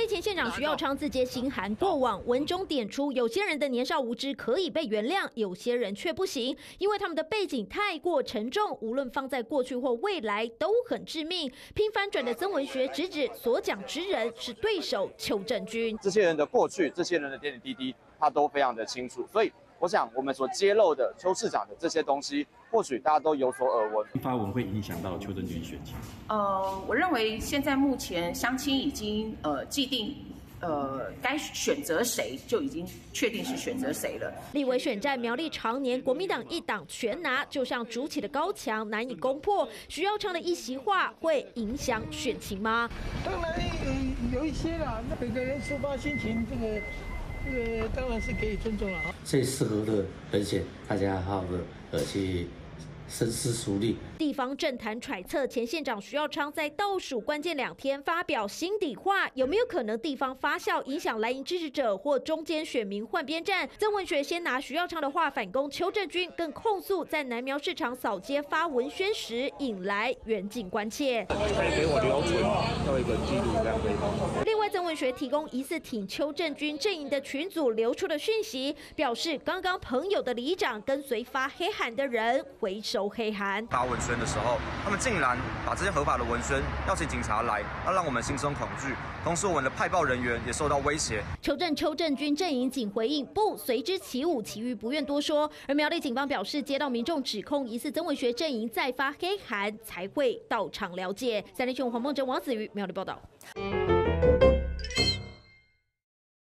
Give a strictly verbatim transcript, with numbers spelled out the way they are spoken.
利前县长徐耀昌自揭心寒，过往文中点出，有些人的年少无知可以被原谅，有些人却不行，因为他们的背景太过沉重，无论放在过去或未来都很致命。拼翻转的曾文学直指所讲之人是对手邱正军， 这些人的过去，这些人的点点滴滴，他都非常的清楚，所以。 我想，我们所揭露的邱市长的这些东西，或许大家都有所耳闻。 发文会影响到邱正军选情。 呃，我认为现在目前乡亲已经呃既定。 呃，该选择谁就已经确定是选择谁了。 立委选战苗栗常年国民党一党全拿，就像筑起的高墙难以攻破。徐耀昌的一席话会影响选情吗？ 当然有有一些啦，那每个人抒发心情，这个这个当然是可以尊重了啊。 最适合的人选，大家好好的呃去。 深思熟虑， 地方政坛揣测，前县长徐耀昌在倒数关键两天发表心底话，有没有可能地方发酵影响蓝营支持者或中间选民换边站？曾文学先拿徐耀昌的话反攻邱正军，更控诉在南苗市场扫街发文宣时引来远景关切。 可以给我留存做一个记录，这样可以吗？ 另外，曾文学提供疑似挺邱正军阵营的群组流出的讯息，表示刚刚朋友的里长跟随发黑函的人回收。 黑函发文宣的时候，他们竟然把这些合法的文宣邀请警察来，要让我们心生恐惧。同时，我们的派报人员也受到威胁。 邱正邱正军阵营仅回应不，随之起舞，其余不愿多说。而苗栗警方表示，接到民众指控疑似曾文学阵营再发黑函，才会到场了解。三立新闻黄梦哲、王子瑜苗栗报道。